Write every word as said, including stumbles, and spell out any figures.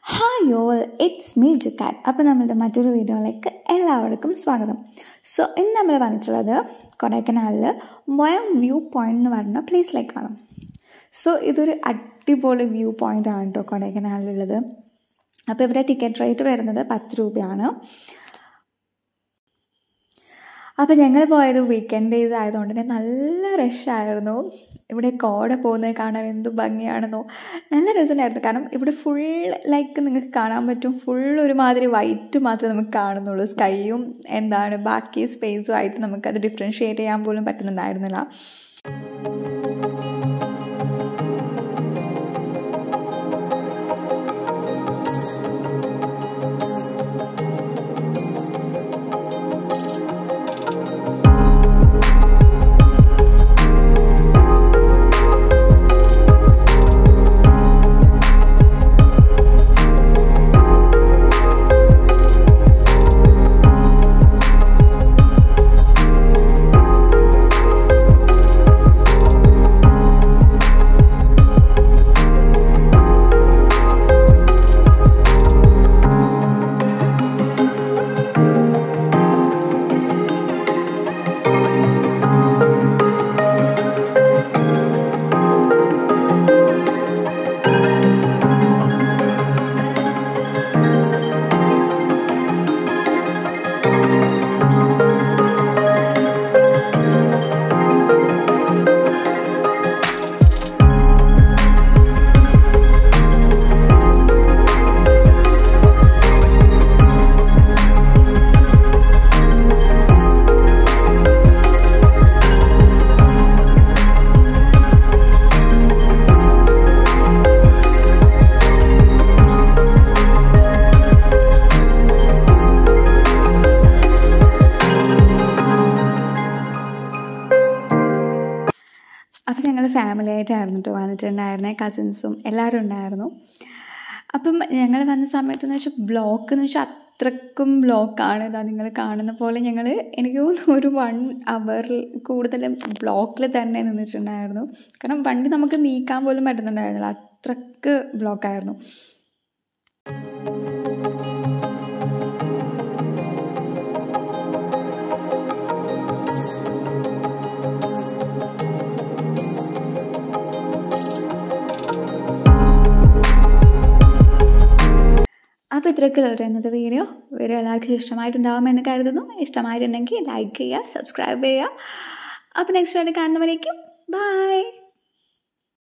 Hi all, it's me Jikat. അപ്പോൾ നമ്മുടെ മറ്റൊരു വീഡിയോയിലേക്ക് എല്ലാവർക്കും സ്വാഗതം. സോ ഇന്ന് നമ്മൾ വന്നിട്ടുള്ളത് കൊടൈക്കനാലിൽ മൊയർ വ്യൂ പോയിന്റ് എന്ന് പറഞ്ഞ പ്ലേസിലേക്കാണ്. സോ ഇതൊരു അടിപൊളി വ്യൂ പോയിന്റ് ആണ് കേട്ടോ കൊടൈക്കനാലിലുള്ളത്. അപ്പോൾ ഇവിടെ ടിക്കറ്റ് റേറ്റ് വരുന്നത് പത്ത് രൂപയാണ്. അപ്പോൾ ഞങ്ങൾ പോയത് വീക്കെൻഡ് ഡേയ്സ് ആയതുകൊണ്ട് തന്നെ നല്ല റഷായിരുന്നു. ഇവിടെ കോട പോകുന്നത് കാണാൻ എന്ത് ഭംഗിയാണെന്നോ, നല്ല രസമായിരുന്നു. കാരണം ഇവിടെ ഫുൾ ലൈക്ക് നിങ്ങൾക്ക് കാണാൻ പറ്റും, ഫുൾ ഒരുമാതിരി വൈറ്റ് മാത്രമേ നമുക്ക് കാണുന്നുള്ളൂ. സ്കൈയും എന്താണ് ബാക്കി സ്പേസും ആയിട്ട് നമുക്കത് ഡിഫറൻഷ്യേറ്റ് ചെയ്യാൻ പോലും പറ്റുന്നുണ്ടായിരുന്നില്ല. അപ്പോൾ ഞങ്ങൾ ഫാമിലി ആയിട്ടായിരുന്നു കേട്ടോ വന്നിട്ടുണ്ടായിരുന്നത്, കസിൻസും എല്ലാവരും ഉണ്ടായിരുന്നു. അപ്പം ഞങ്ങൾ വന്ന സമയത്തെന്ന് വെച്ചാൽ ബ്ലോക്ക് എന്ന് വെച്ചാൽ അത്രക്കും ബ്ലോക്കാണ്. ഇതാ നിങ്ങൾ കാണുന്ന പോലെ ഞങ്ങൾ എനിക്ക് തോന്നുന്നു ഒരു വൺ അവറിൽ കൂടുതൽ ബ്ലോക്കിൽ തന്നെ നിന്നിട്ടുണ്ടായിരുന്നു. കാരണം വണ്ടി നമുക്ക് നീക്കാൻ പോലും പറ്റുന്നുണ്ടായിരുന്നില്ല, അത്രക്ക് ബ്ലോക്കായിരുന്നു. അപ്പോൾ ഇത്രയൊക്കെയുള്ളൂ ഇന്നത്തെ വീഡിയോ. വീഡിയോ എല്ലാവർക്കും ഇഷ്ടമായിട്ടുണ്ടാകുമെന്ന് കരുതുന്നു. ഇഷ്ടമായിട്ടുണ്ടെങ്കിൽ ലൈക്ക് ചെയ്യുക, സബ്സ്ക്രൈബ് ചെയ്യുക. അപ്പോൾ നെക്സ്റ്റ് വീഡിയോ കാണുന്നവരേക്കും ബൈ.